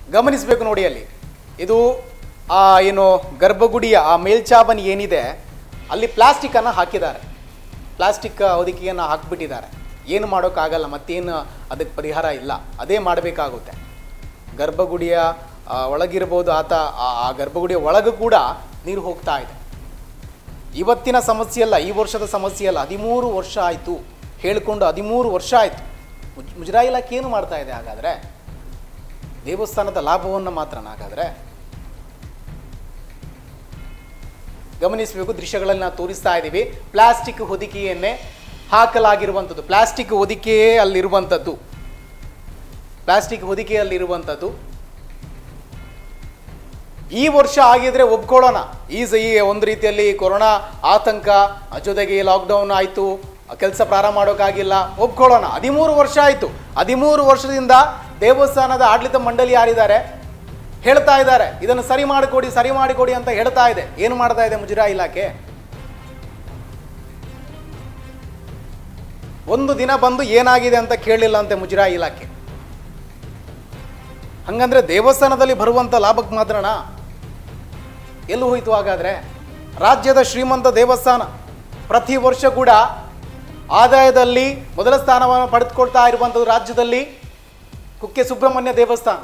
ಗಮನಿಸಬೇಕು ನೋಡಿ. ಅಲ್ಲಿ ಇದು ಏನು ಗರ್ಭಗುಡಿಯ ಆ ಮೇಲ್ಚಾವಣಿ ಏನಿದೆ ಅಲ್ಲಿ ಪ್ಲಾಸ್ಟಿಕ್ಕನ್ನು ಹಾಕಿದ್ದಾರೆ, ಪ್ಲಾಸ್ಟಿಕ್ ಹೊದಿಕೆಯನ್ನು ಹಾಕಿಬಿಟ್ಟಿದ್ದಾರೆ. ಏನು ಮಾಡೋಕ್ಕಾಗಲ್ಲ, ಮತ್ತೇನು ಅದಕ್ಕೆ ಪರಿಹಾರ ಇಲ್ಲ, ಅದೇ ಮಾಡಬೇಕಾಗುತ್ತೆ. ಗರ್ಭಗುಡಿಯ ಒಳಗಿರ್ಬೋದು, ಆ ಗರ್ಭಗುಡಿಯ ಒಳಗೂ ಕೂಡ ನೀರು ಹೋಗ್ತಾ ಇದೆ. ಇವತ್ತಿನ ಸಮಸ್ಯೆ ಅಲ್ಲ, ಈ ವರ್ಷದ ಸಮಸ್ಯೆ ಅಲ್ಲ, 13 ವರ್ಷ ಆಯಿತು ಹೇಳಿಕೊಂಡು 13 ವರ್ಷ ಆಯಿತು. ಮುಜರಾಯಿ ಇಲಾಖೆ ಏನು ಮಾಡ್ತಾ ಇದೆ ಹಾಗಾದರೆ? ದೇವಸ್ಥಾನದ ಲಾಭವನ್ನು ಮಾತ್ರನ ಹಾಗಾದರೆ? ಗಮನಿಸಬೇಕು, ದೃಶ್ಯಗಳಲ್ಲಿ ನಾವು ತೋರಿಸ್ತಾ ಇದ್ದೀವಿ. ಪ್ಲಾಸ್ಟಿಕ್ ಹೊದಿಕೆಯನ್ನೇ ಹಾಕಲಾಗಿರುವಂಥದ್ದು, ಪ್ಲಾಸ್ಟಿಕ್ ಹೊದಿಕೆಯೇ ಅಲ್ಲಿರುವಂಥದ್ದು, ಪ್ಲಾಸ್ಟಿಕ್ ಹೊದಿಕೆಯಲ್ಲಿರುವಂಥದ್ದು. ಈ ವರ್ಷ ಆಗಿದ್ರೆ ಒಪ್ಕೊಳ್ಳೋಣ, ಈ ಒಂದು ರೀತಿಯಲ್ಲಿ ಕೊರೋನಾ ಆತಂಕ, ಜೊತೆಗೆ ಲಾಕ್ಡೌನ್ ಆಯಿತು, ಕೆಲಸ ಪ್ರಾರಂಭ ಮಾಡೋಕ್ಕಾಗಿಲ್ಲ, ಒಪ್ಕೊಳ್ಳೋಣ. 13 ವರ್ಷ ಆಯಿತು. 13 ವರ್ಷದಿಂದ ದೇವಸ್ಥಾನದ ಆಡಳಿತ ಮಂಡಳಿ ಯಾರಿದ್ದಾರೆ ಹೇಳ್ತಾ ಇದ್ದಾರೆ, ಇದನ್ನು ಸರಿ ಮಾಡಿಕೊಡಿ ಅಂತ ಹೇಳ್ತಾ ಇದೆ. ಏನು ಮಾಡ್ತಾ ಇದೆ ಮುಜರಾಯಿ ಇಲಾಖೆ? ಒಂದು ದಿನ ಬಂದು ಏನಾಗಿದೆ ಅಂತ ಕೇಳಲಿಲ್ಲ ಅಂತೆ ಮುಜರಾಯಿ ಇಲಾಖೆ. ಹಂಗಂದ್ರೆ ದೇವಸ್ಥಾನದಲ್ಲಿ ಬರುವಂತ ಲಾಭಕ್ಕೆ ಮಾತ್ರನಾ? ಎಲ್ಲಿ ಹೋಯ್ತು ಹಾಗಾದ್ರೆ? ರಾಜ್ಯದ ಶ್ರೀಮಂತ ದೇವಸ್ಥಾನ, ಪ್ರತಿ ವರ್ಷ ಕೂಡ ಆದಾಯದಲ್ಲಿ ಮೊದಲ ಸ್ಥಾನವನ್ನು ಪಡೆದುಕೊಳ್ತಾ ಇರುವಂಥದ್ದು ರಾಜ್ಯದಲ್ಲಿ ಕುಕ್ಕೆ ಸುಬ್ರಹ್ಮಣ್ಯ ದೇವಸ್ಥಾನ.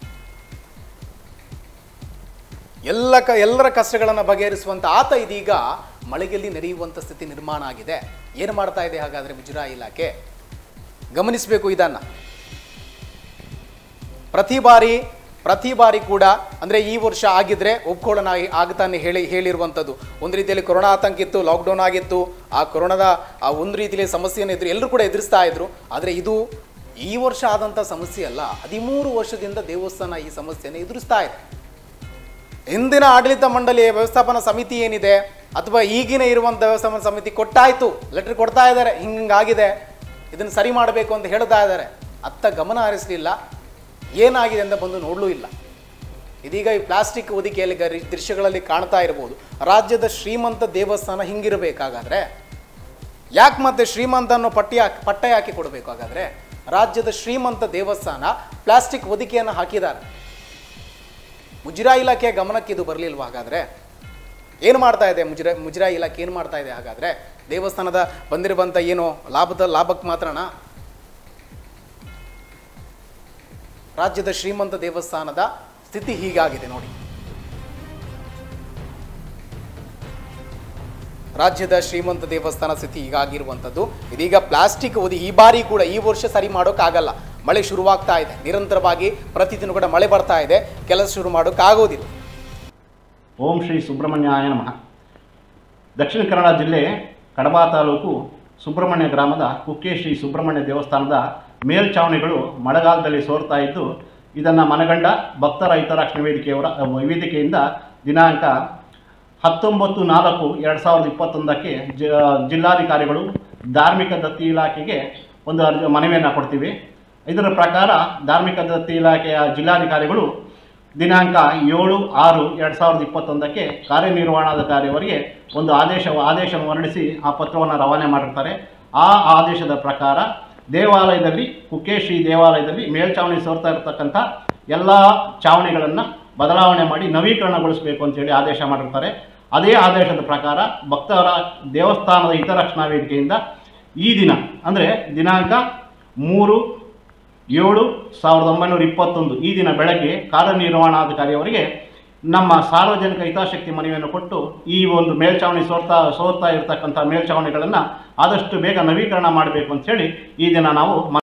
ಎಲ್ಲರ ಕಷ್ಟಗಳನ್ನು ಬಗೆಹರಿಸುವಂತ ಆತ ಇದೀಗ ಮಳೆಗೆಲ್ಲಿ ನೆರೆಯುವಂಥ ಸ್ಥಿತಿ ನಿರ್ಮಾಣ ಆಗಿದೆ. ಏನು ಮಾಡ್ತಾ ಇದೆ ಹಾಗಾದರೆ ಮುಜರಾಯಿ ಇಲಾಖೆ? ಗಮನಿಸಬೇಕು ಇದನ್ನು. ಪ್ರತಿ ಬಾರಿ ಕೂಡ ಅಂದರೆ ಈ ವರ್ಷ ಆಗಿದ್ರೆ ಒಪ್ಕೊಳ್ಳೋಣ ಆಗ್ತಾನೆ ಹೇಳಿರುವಂಥದ್ದು. ಒಂದು ರೀತಿಯಲ್ಲಿ ಕೊರೋನಾ ಆತಂಕ ಇತ್ತು, ಲಾಕ್ಡೌನ್ ಆಗಿತ್ತು, ಆ ಕೊರೋನಾದ ಆ ಒಂದು ರೀತಿಯಲ್ಲಿ ಸಮಸ್ಯೆಯನ್ನು ಎಲ್ಲರೂ ಕೂಡ ಎದುರಿಸ್ತಾ ಇದ್ರು. ಆದರೆ ಇದು ಈ ವರ್ಷ ಆದಂಥ ಸಮಸ್ಯೆ ಅಲ್ಲ, 13 ವರ್ಷದಿಂದ ದೇವಸ್ಥಾನ ಈ ಸಮಸ್ಯೆಯನ್ನು ಎದುರಿಸ್ತಾ ಇದೆ. ಹಿಂದಿನ ಆಡಳಿತ ಮಂಡಳಿ ವ್ಯವಸ್ಥಾಪನಾ ಸಮಿತಿ ಏನಿದೆ ಅಥವಾ ಈಗಿನ ಇರುವಂಥ ವ್ಯವಸ್ಥಾಪನಾ ಸಮಿತಿ ಕೊಟ್ಟಾಯ್ತು, ಲೆಟರ್ ಕೊಡ್ತಾ ಇದ್ದಾರೆ, ಹಿಂಗಾಗಿದೆ, ಇದನ್ನು ಸರಿ ಮಾಡಬೇಕು ಅಂತ ಹೇಳ್ತಾ ಇದ್ದಾರೆ. ಅತ್ತ ಗಮನ ಹರಿಸಲಿಲ್ಲ, ಏನಾಗಿದೆ ಅಂತ ಬಂದು ನೋಡಲೂ ಇಲ್ಲ. ಇದೀಗ ಈ ಪ್ಲಾಸ್ಟಿಕ್ ಹೊದಿಕೆಯಲ್ಲಿ ದೃಶ್ಯಗಳಲ್ಲಿ ಕಾಣ್ತಾ ಇರಬಹುದು. ರಾಜ್ಯದ ಶ್ರೀಮಂತ ದೇವಸ್ಥಾನ ಹಿಂಗಿರಬೇಕಾಗಾದ್ರೆ ಯಾಕೆ ಮತ್ತೆ ಶ್ರೀಮಂತ ಅನ್ನೋ ಪಟ್ಟ ಯಾಕೆ ಕೊಡಬೇಕು ಹಾಗಾದ್ರೆ? ರಾಜ್ಯದ ಶ್ರೀಮಂತ ದೇವಸ್ಥಾನ ಪ್ಲಾಸ್ಟಿಕ್ ಹೊದಿಕೆಯನ್ನು ಹಾಕಿದ್ದಾರೆ. ಮುಜರಾಯಿ ಇಲಾಖೆಯ ಗಮನಕ್ಕೆ ಇದು ಬರಲಿಲ್ವಾ ಹಾಗಾದ್ರೆ? ಏನು ಮಾಡ್ತಾ ಇದೆ ಮುಜರಾಯಿ ಇಲಾಖೆ? ಏನು ಮಾಡ್ತಾ ಇದೆ ಹಾಗಾದ್ರೆ? ದೇವಸ್ಥಾನದ ಬಂದಿರುವಂಥ ಏನು ಲಾಭಕ್ಕೆ ಮಾತ್ರನಾ? ರಾಜ್ಯದ ಶ್ರೀಮಂತ ದೇವಸ್ಥಾನದ ಸ್ಥಿತಿ ಹೀಗಾಗಿದೆ ನೋಡಿ. ರಾಜ್ಯದ ಶ್ರೀಮಂತ ದೇವಸ್ಥಾನ ಸ್ಥಿತಿ ಹೀಗಾಗಿರುವಂಥದ್ದು. ಇದೀಗ ಪ್ಲಾಸ್ಟಿಕ್ ಈ ಬಾರಿ ಕೂಡ ಈ ವರ್ಷ ಸರಿ ಮಾಡೋಕ್ಕಾಗಲ್ಲ. ಮಳೆ ಶುರುವಾಗ್ತಾ ಇದೆ, ನಿರಂತರವಾಗಿ ಪ್ರತಿದಿನ ಕೂಡ ಮಳೆ ಬರ್ತಾ ಇದೆ, ಕೆಲಸ ಶುರು ಮಾಡೋಕ್ಕಾಗೋದಿಲ್ಲ. ಓಂ ಶ್ರೀ ಸುಬ್ರಹ್ಮಣ್ಯಾಯ ನಮಃ. ದಕ್ಷಿಣ ಕನ್ನಡ ಜಿಲ್ಲೆ ಕಡಬ ತಾಲೂಕು ಸುಬ್ರಹ್ಮಣ್ಯ ಗ್ರಾಮದ ಕುಕ್ಕೆ ಶ್ರೀ ಸುಬ್ರಹ್ಮಣ್ಯ ದೇವಸ್ಥಾನದ ಮೇಲ್ಛಾವಣಿಗಳು ಮಳೆಗಾಲದಲ್ಲಿ ಸೋರ್ತಾ ಇದ್ದು, ಇದನ್ನು ಮನಗಂಡ ಭಕ್ತರ ಹಿತರಕ್ಷಣಾ ವೇದಿಕೆಯಿಂದ ದಿನಾಂಕ 19/4/2021ಕ್ಕೆ ಜಿಲ್ಲಾಧಿಕಾರಿಗಳು ಧಾರ್ಮಿಕ ದತ್ತಿ ಇಲಾಖೆಗೆ ಒಂದು ಮನವಿಯನ್ನು ಕೊಡ್ತೀವಿ. ಇದರ ಪ್ರಕಾರ ಧಾರ್ಮಿಕ ದತ್ತಿ ಇಲಾಖೆಯ ಜಿಲ್ಲಾಧಿಕಾರಿಗಳು ದಿನಾಂಕ 7/6/2021ಕ್ಕೆ ಕಾರ್ಯನಿರ್ವಹಣಾಧಿಕಾರಿಯವರಿಗೆ ಒಂದು ಆದೇಶವನ್ನು ಹೊರಡಿಸಿ ಆ ಪತ್ರವನ್ನು ರವಾನೆ ಮಾಡಿರ್ತಾರೆ. ಆ ಆದೇಶದ ಪ್ರಕಾರ ದೇವಾಲಯದಲ್ಲಿ, ಕುಕ್ಕೆ ಶ್ರೀ ದೇವಾಲಯದಲ್ಲಿ ಮೇಲ್ಛಾವಣಿ ಸೋರ್ತಾ ಇರತಕ್ಕಂಥ ಎಲ್ಲ ಛಾವಣಿಗಳನ್ನು ಬದಲಾವಣೆ ಮಾಡಿ ನವೀಕರಣಗೊಳಿಸಬೇಕು ಅಂತೇಳಿ ಆದೇಶ ಮಾಡಿರ್ತಾರೆ. ಅದೇ ಆದೇಶದ ಪ್ರಕಾರ ಭಕ್ತರ ದೇವಸ್ಥಾನದ ಹಿತರಕ್ಷಣಾ ವೇದಿಕೆಯಿಂದ ಈ ದಿನ ಅಂದರೆ ದಿನಾಂಕ 3/7/1921 ಈ ದಿನ ಬೆಳಗ್ಗೆ ಕಾರ್ಯನಿರ್ವಹಣಾಧಿಕಾರಿಯವರಿಗೆ ನಮ್ಮ ಸಾರ್ವಜನಿಕ ಹಿತಾಸಕ್ತಿ ಮನವಿಯನ್ನು ಕೊಟ್ಟು ಈ ಒಂದು ಮೇಲ್ಛಾವಣಿ ಸೋರ್ತಾ ಇರತಕ್ಕಂಥ ಮೇಲ್ಛಾವಣಿಗಳನ್ನು ಆದಷ್ಟು ಬೇಗ ನವೀಕರಣ ಮಾಡಬೇಕು ಅಂತ ಹೇಳಿ ಈ ದಿನ ನಾವು